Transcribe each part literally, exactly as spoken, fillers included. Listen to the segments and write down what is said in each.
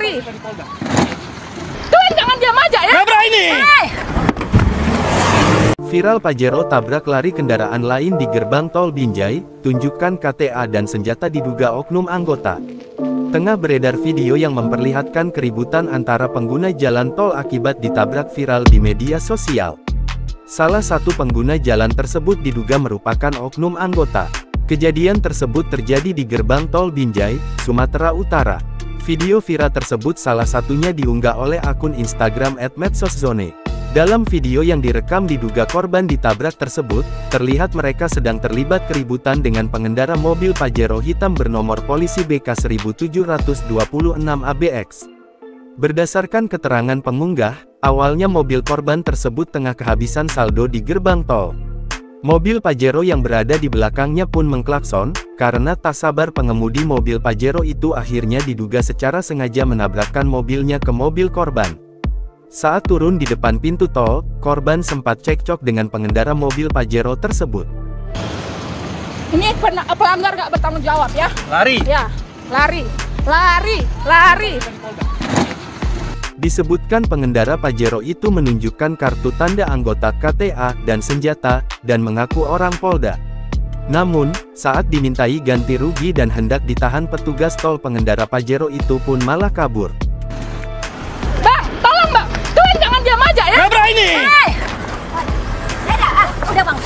lari. Tuan jangan diam aja ya. Nabrak ini. Hai. Viral Pajero tabrak lari kendaraan lain di gerbang tol Binjai, tunjukkan K T A dan senjata diduga oknum anggota. Tengah beredar video yang memperlihatkan keributan antara pengguna jalan tol akibat ditabrak viral di media sosial. Salah satu pengguna jalan tersebut diduga merupakan oknum anggota. Kejadian tersebut terjadi di gerbang tol Binjai, Sumatera Utara. Video viral tersebut salah satunya diunggah oleh akun Instagram et medsoszone. Dalam video yang direkam diduga korban ditabrak tersebut, terlihat mereka sedang terlibat keributan dengan pengendara mobil Pajero hitam bernomor polisi B K seribu tujuh ratus dua puluh enam A B X. Berdasarkan keterangan pengunggah, awalnya mobil korban tersebut tengah kehabisan saldo di gerbang tol. Mobil Pajero yang berada di belakangnya pun mengklakson, karena tak sabar pengemudi mobil Pajero itu akhirnya diduga secara sengaja menabrakkan mobilnya ke mobil korban. Saat turun di depan pintu tol, korban sempat cekcok dengan pengendara mobil Pajero tersebut. Ini pelanggar gak bertanggung jawab ya? Lari. Ya, lari, lari, lari. Disebutkan pengendara Pajero itu menunjukkan kartu tanda anggota K T A dan senjata, dan mengaku orang Polda. Namun, saat dimintai ganti rugi dan hendak ditahan petugas tol, pengendara Pajero itu pun malah kabur. Bang, tolong bang, tuan jangan diam aja ya. Nabrak ini. Hai. Ada, ah, udah bang.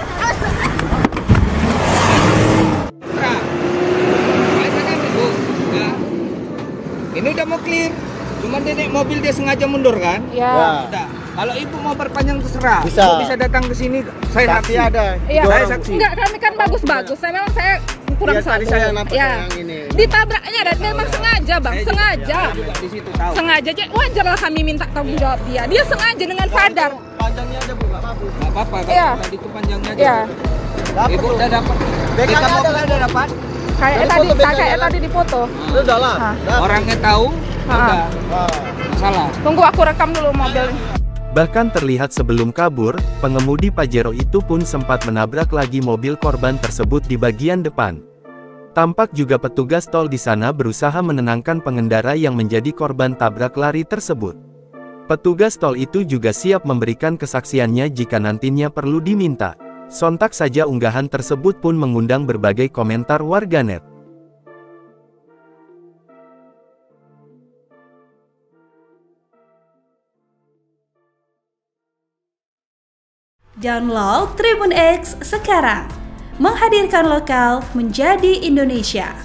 Ini udah mau clear. Cuma dia naik mobil dia sengaja mundur kan? Ya. Udah. Kalau ibu mau perpanjang terserah. Bisa. Ibu bisa datang ke sini. Saya saksi ada. Iya. Saya saksi. Enggak, kami kan bagus-bagus. Saya memang saya kurang Iya, tadi satu. saya nampak Ya. yang ini. Ditabraknya dan memang sengaja bang, Saya sengaja. Juga, saya juga di situ tahu. Sengaja aja, wajar lah kami minta tanggung jawab dia. Dia sengaja dengan sadar. Panjangnya aja bu, nggak mampu. Nggak apa-apa. Kalau Iya. tadi itu panjangnya aja. Iya. Dapat Ibu tuh. udah dapat. B K-nya Kita ada mobilnya kan? udah dapat. Kayak Dari tadi, foto B K-nya kayak kan? tadi di foto. Udah lah. Hah. Dapat. Orangnya tahu. Ha. Udah. Ah. Masalah. Tunggu aku rekam dulu mobilnya. Bahkan terlihat sebelum kabur, pengemudi Pajero itu pun sempat menabrak lagi mobil korban tersebut di bagian depan. Tampak juga petugas tol di sana berusaha menenangkan pengendara yang menjadi korban tabrak lari tersebut. Petugas tol itu juga siap memberikan kesaksiannya jika nantinya perlu diminta. Sontak saja unggahan tersebut pun mengundang berbagai komentar warganet. Download Tribun X sekarang, menghadirkan lokal menjadi Indonesia.